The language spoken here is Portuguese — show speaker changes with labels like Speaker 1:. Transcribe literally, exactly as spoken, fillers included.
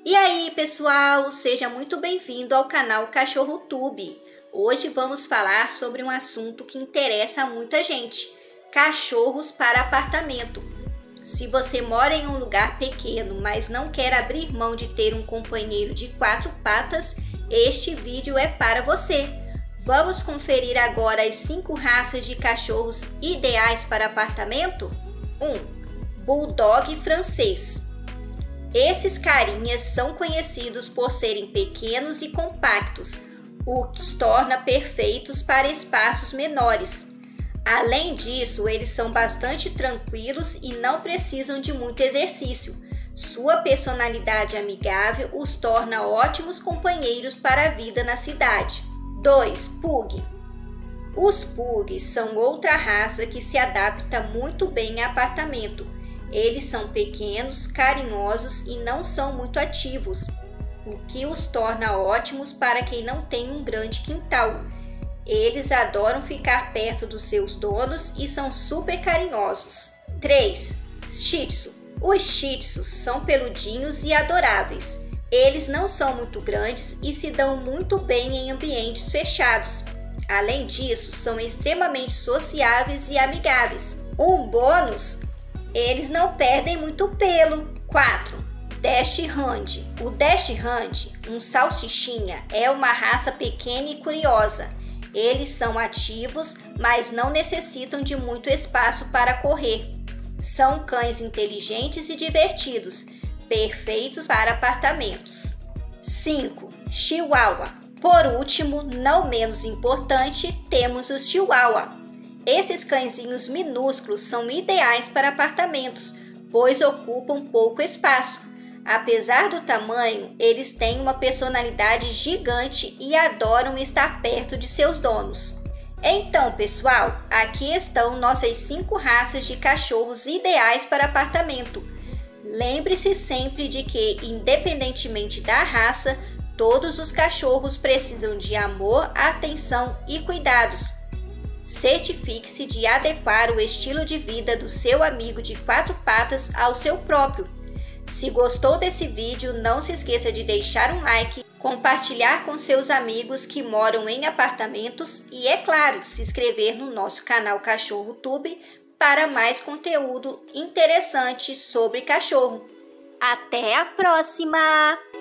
Speaker 1: E aí, pessoal, seja muito bem-vindo ao canal Cachorro Tube. Hoje vamos falar sobre um assunto que interessa a muita gente: cachorros para apartamento. Se você mora em um lugar pequeno, mas não quer abrir mão de ter um companheiro de quatro patas, este vídeo é para você. Vamos conferir agora as cinco raças de cachorros ideais para apartamento? um. Bulldog francês. Esses carinhas são conhecidos por serem pequenos e compactos, o que os torna perfeitos para espaços menores. Além disso, eles são bastante tranquilos e não precisam de muito exercício. Sua personalidade amigável os torna ótimos companheiros para a vida na cidade. dois. Pug. Os Pugs são outra raça que se adapta muito bem a apartamento. Eles são pequenos, carinhosos e não são muito ativos, o que os torna ótimos para quem não tem um grande quintal. Eles adoram ficar perto dos seus donos e são super carinhosos. três. Shih Tzu. Os Shih Tzus são peludinhos e adoráveis. Eles não são muito grandes e se dão muito bem em ambientes fechados. Além disso, são extremamente sociáveis e amigáveis. Um bônus: eles não perdem muito pelo. quatro. Dachshund. O Dachshund, um salsichinha, é uma raça pequena e curiosa. Eles são ativos, mas não necessitam de muito espaço para correr. São cães inteligentes e divertidos, perfeitos para apartamentos. cinco. Chihuahua. Por último, não menos importante, temos os Chihuahua. Esses cãezinhos minúsculos são ideais para apartamentos, pois ocupam pouco espaço. Apesar do tamanho, eles têm uma personalidade gigante e adoram estar perto de seus donos. Então, pessoal, aqui estão nossas cinco raças de cachorros ideais para apartamento. Lembre-se sempre de que, independentemente da raça, todos os cachorros precisam de amor, atenção e cuidados. Certifique-se de adequar o estilo de vida do seu amigo de quatro patas ao seu próprio. Se gostou desse vídeo, não se esqueça de deixar um like, compartilhar com seus amigos que moram em apartamentos e, é claro, se inscrever no nosso canal Cachorro Tube para mais conteúdo interessante sobre cachorro. Até a próxima!